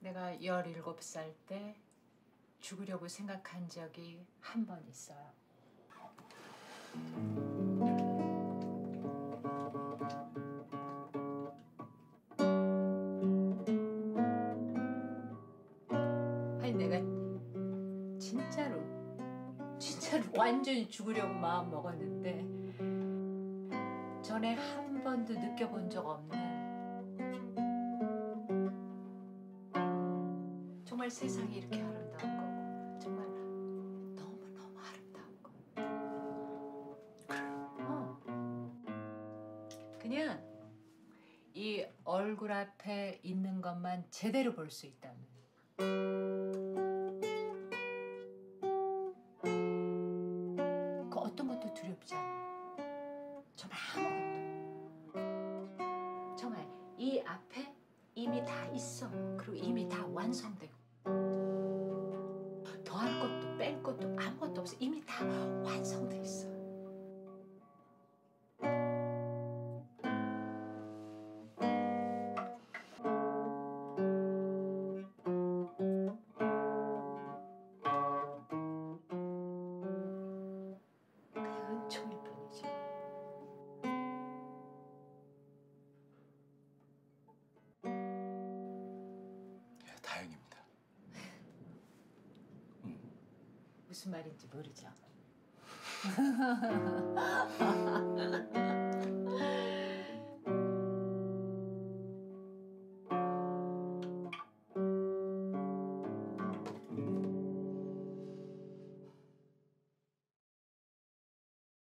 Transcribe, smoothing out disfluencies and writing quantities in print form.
내가 17살 때 죽으려고 생각한 적이 한 번 있어요. 아니 내가 진짜로 완전히 죽으려고 마음 먹었는데 전에 한 번도 느껴본 적 없는 정말 세상이 이렇게 아름다운 거고 정말 너무너무 아름다운 거. 그냥 이 얼굴 앞에 있는 것만 제대로 볼 수 있다면 그 어떤 것도 두렵지 않아. 정말 아무것도. 정말 이 앞에 이미 다 있어. 그리고 이미 다 완성되고 더할 것도 뺄 것도 아무것도 없어. 이미 다 완성돼 있어. 그냥 은총일 뿐이지. 예, 다행입니다. 무슨 말인지 모르죠.